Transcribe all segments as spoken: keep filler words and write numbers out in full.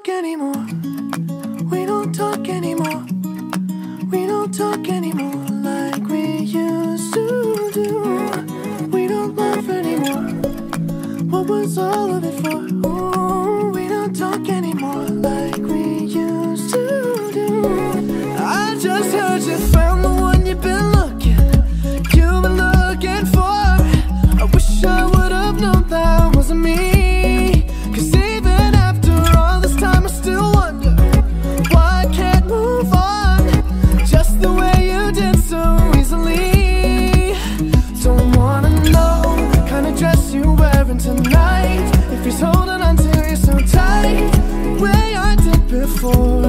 talk anymore. We don't talk anymore. We don't talk anymore like we used to do. We don't laugh anymore. What was all of it for? Ooh, we don't talk anymore like we used to do. I just heard you found the one you've been looking, you've been looking for. I wish I would have known that wasn't me. Cause even after all this time I still wonder why I can't move on just the way you did so easily. Don't wanna know the kind of dress you're wearing tonight, if he's holding on to you so tight the way I did before.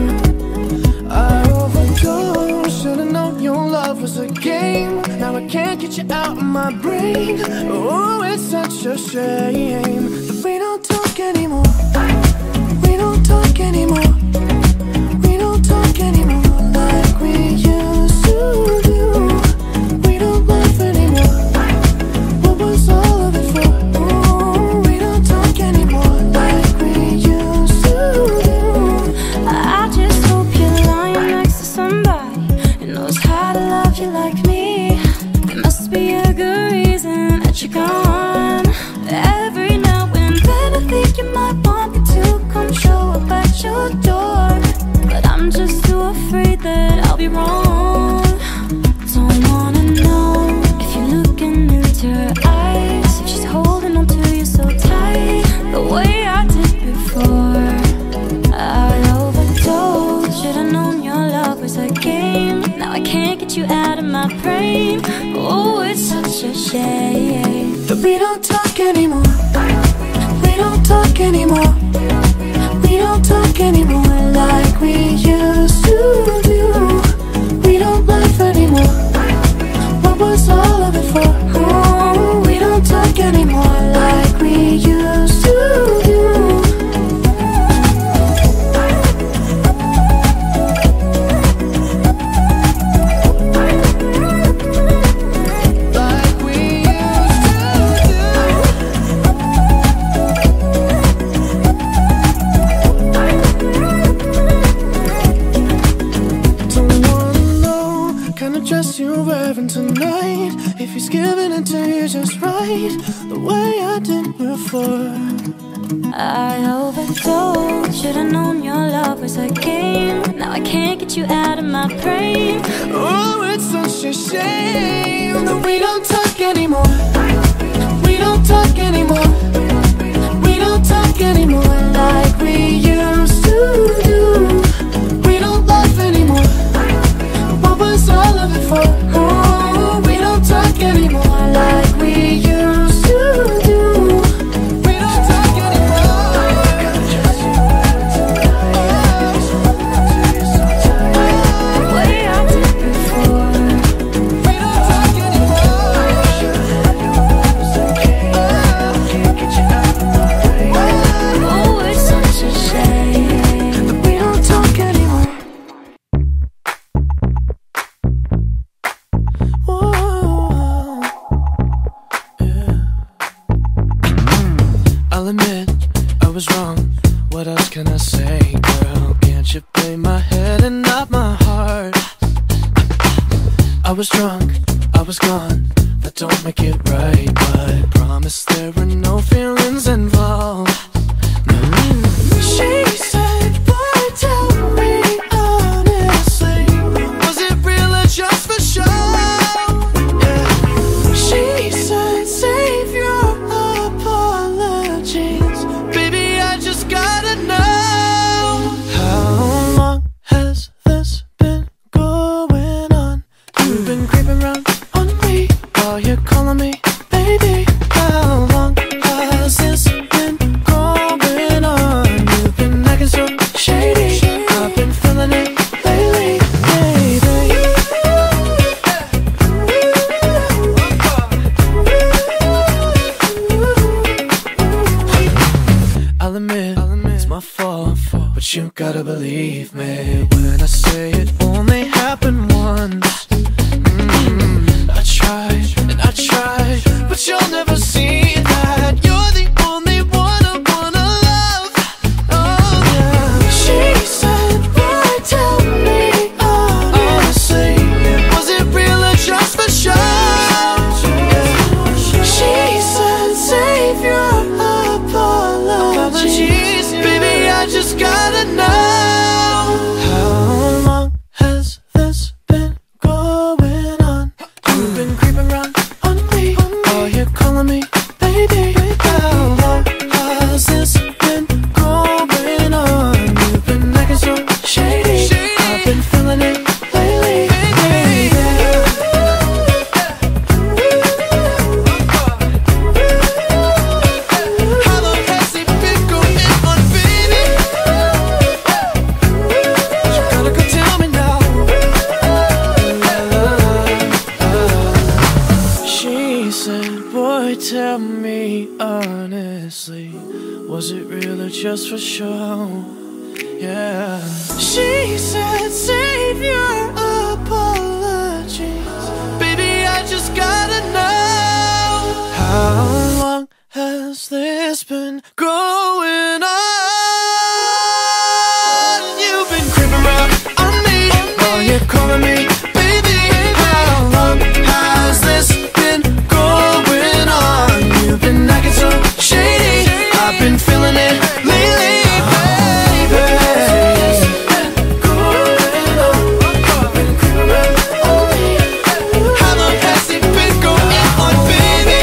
I overdosed, should've known your love was a game. Now I can't get you out of my brain. Oh, it's such a shame that we don't talk anymore. We don't talk anymore. We don't talk anymore like we used to do. We don't laugh anymore. What was all of it for? Ooh, we don't talk anymore like we used to do. I just hope you're lying next to somebody who knows how to love you like me. There must be a good reason that you're gone. Every now and then I think you might want me to come show up at your door, but I'm just too afraid that I'll be wrong. Don't wanna know if you're looking into her eyes, if she's holding on to you so tight the way I did before. I overdosed, should've known your love was a game. Now I can't get you out of my brain. Oh, it's such a shame that we don't talk anymore. We don't talk anymore. We don't talk anymore like we used to do. We don't laugh anymore. What was all of it for? Oh, we don't talk anymore like we used to do. Dress you're wearing tonight, if he's giving it to you just right the way I did before. I overdosed, should've known your love was a game. Now I can't get you out of my brain. Oh, it's such a shame that we don't talk anymore. We don't talk anymore. We don't talk anymore like we used to do. We don't laugh anymore. What was all of it for? Oh, we don't talk anymore like we used to do. We don't talk anymore. The way I did before. We don't talk anymore. Can't get you out of my brain. Oh, it's such a shame that we don't talk anymore. Whoa, yeah. I'll admit I was wrong. What else can I say, girl? Can't you play my head and not my heart? I was drunk, I was gone. That don't make it right, but promise there were no feelings involved. No. She said, boy, tell me honestly, was it real or just for show? Yeah. She said, save your apologies, baby, I just gotta know. How long has this been going on? You've been creeping around on me while you're calling me baby. How long has this been going on? You've been acting so shady, I've been feeling it lately, baby. I'll admit, it's my fault, but you gotta believe me when I say it only happened once. Mm, I tried and I tried, but you'll never see that. You're the only one I wanna love. Oh yeah. tell me honestly, was it real or just for show? Yeah. She said save your apologies, baby, I just gotta know, how long has this been going on? You've been creeping around on me while you're calling me baby. How long has this been going on? You've been acting so shady, I've been feeling it lately, baby. How long has it been going on, baby?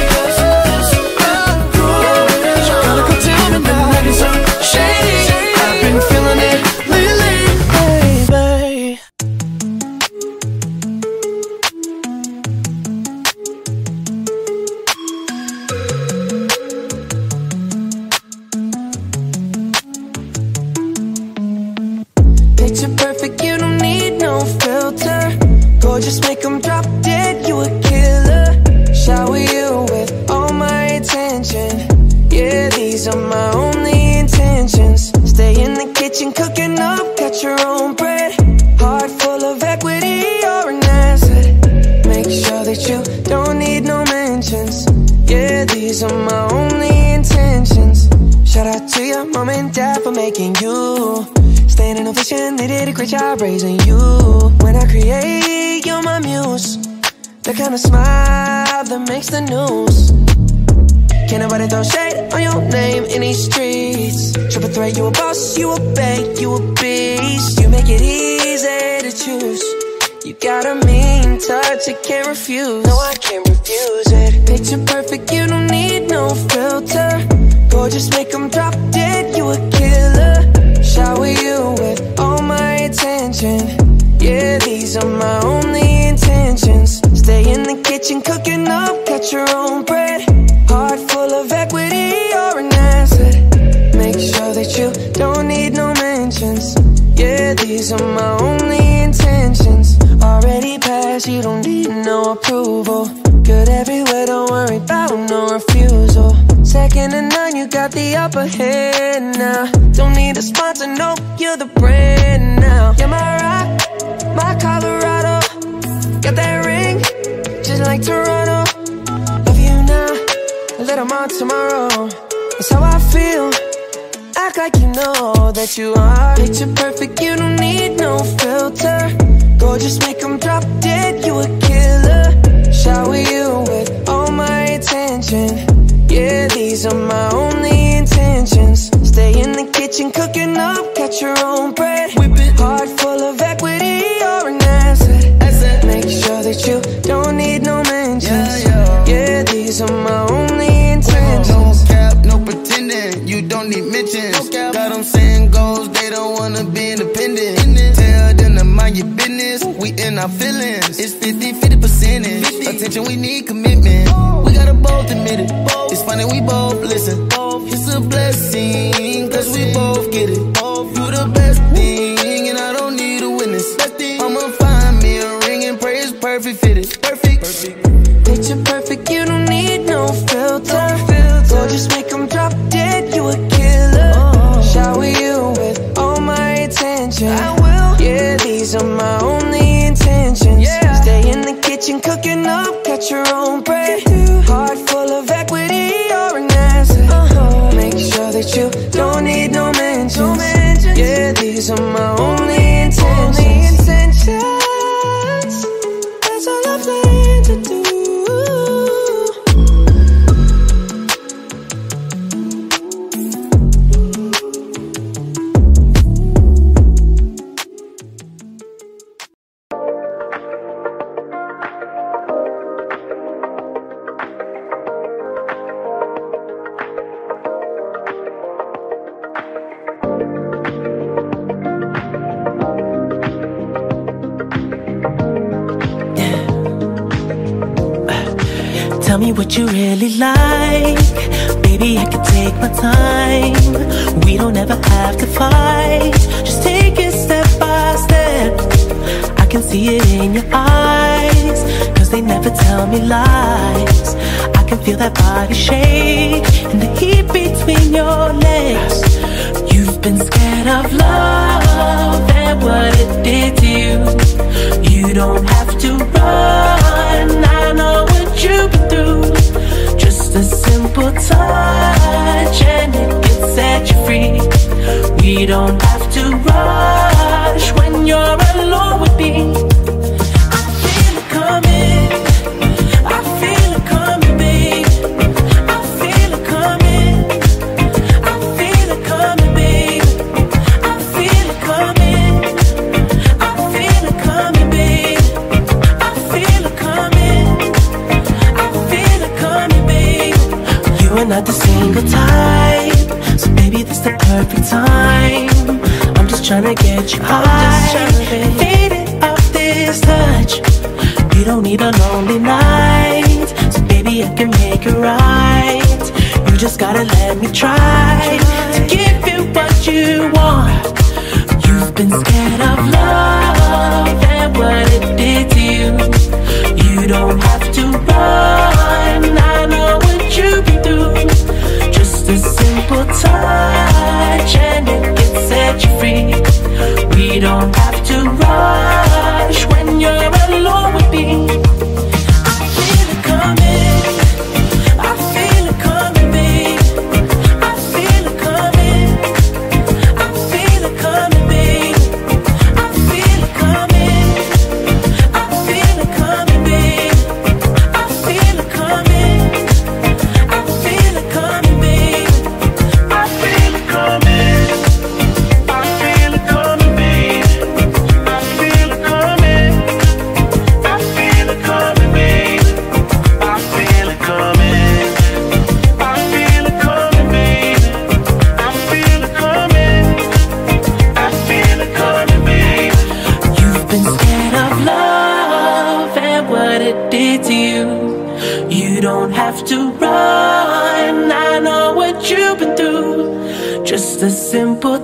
Gotta go tell me now, acting so shady, I've been feeling it lately, baby. Picture perfect, you don't need no filter. Gorgeous, make them drop dead, you a killer. Shower you with all my attention. Yeah, these are my only intentions. Stay in the kitchen cooking up, got your own bread. Heart full of equity, you're an asset. Make sure that you don't need no mentions. Yeah, these are my only intentions. Shout out to your mom and dad for making you. Staying in ovation, they did a great job raising you. When I create, you're my muse. The kind of smile that makes the news. Can't nobody throw shade on your name in these streets. Triple threat, you a boss, you a bank, you a beast. You make it easy to choose. You got a mean touch, I can't refuse. No, I can't refuse it. Picture perfect, you don't need no filter. Gorgeous, make them drop dead, you a killer. Shower you with all my attention. Yeah, these are my only intentions. Stay in the kitchen cooking up, got your own bread. Heart full of equity, you're an asset. Make sure that you don't need no mentions. Yeah, these are my only intentions. Already passed, you don't need no approval. Good everywhere, don't worry about no refusal. Second to none, you got the upper hand now. Don't need a sponsor, no, you're the brand now. You're my rock, my Colorado. Got that ring, just like Toronto. Love you now, a little more tomorrow. That's how I feel, act like you know that you are. Picture perfect, you don't need no filter. Gorgeous, make them drop dead, you a killer. Shower you with all my attention. Yeah, these are my only intentions. Stay in the kitchen cooking up, got your own bread. Heart full of equity, you're an asset. Make sure that you don't need no mentions. Yeah, these are my only intentions. No cap, no pretending, you don't need mentions. Got them saying goals, they don't wanna be independent. Tell them to mind your business, we in our feelings. It's fifty fifty percentage. Attention, we need commitment. We gotta both admit it. It's funny, we both listen. It's a blessing, cause we both get it. You the best thing, and I don't need a witness. I'ma find me a ring and pray it's perfect fitted. Perfect. Picture perfect, you don't need no filter. Gorgeous, make them drop dead, you a killer. Shower you with all my attention. I will. Yeah, these are my only intentions. Stay in the kitchen cooking up, got your own bread. Heart full of equity, you're an asset. Make sure that you don't need no mentions. Yeah, these are my only intentions. That's all I plan to do. Tell me what you really like, baby, I can take my time. We don't ever have to fight, just take it step by step. I can see it in your eyes, cause they never tell me lies. I can feel that body shake and the heat between your legs. You've been scared of love and what it did to you. You don't have to run, I know what you've been through. Just a simple touch and it can set you free. We don't have to rush when you're alone with me. I feel it coming, I feel it coming, babe. I feel it coming, I feel it coming, babe. I feel it coming, I feel it coming, babe. I feel it coming, I feel it coming, babe. You are not the single type, so baby this the perfect time. I'm just tryna get you high and faded off this touch. You don't need a lonely night, so baby I can make it right. You just gotta let me try to give you what you want. You've been scared of love and what it did to you. You don't have to run, I know what you've been through. Just a simple touch and it can set you free. We don't have to rush when you're alone with me. I feel it coming, I feel it coming, babe. I feel it coming, I feel it coming, babe. I feel it coming, I feel it coming, babe. I feel it coming, I feel it coming, babe. I feel it coming, I feel it coming, babe. I feel it coming, I feel it coming, babe. I feel it coming, I feel it coming, babe. I feel it coming, I feel it coming, babe. You've been scared of love and what it did to you. You don't have to run, I know what you've been through. Just a simple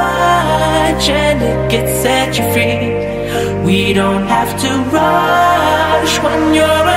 touch and it can set you free. We don't have to rush when you're